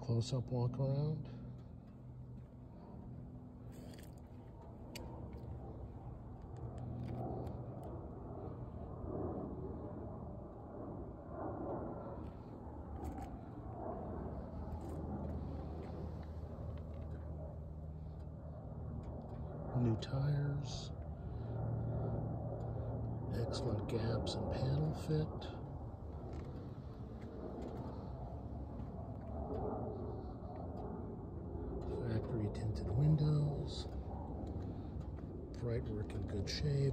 close-up walk around. New tires, excellent gaps and panel fit. Factory tinted windows, bright work in good shape,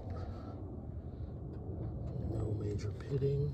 no major pitting.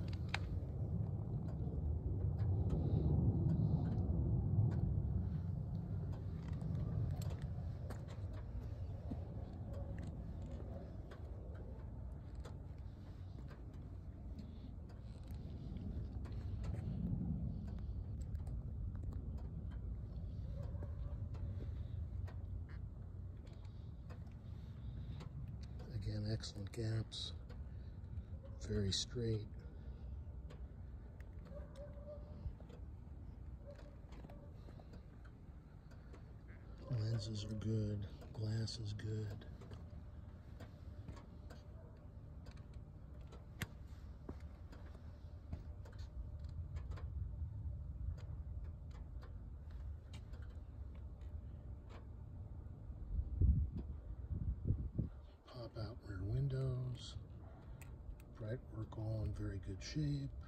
Again, excellent gaps, very straight. Lenses are good, glass is good. Pop out rear windows, bright work all in very good shape.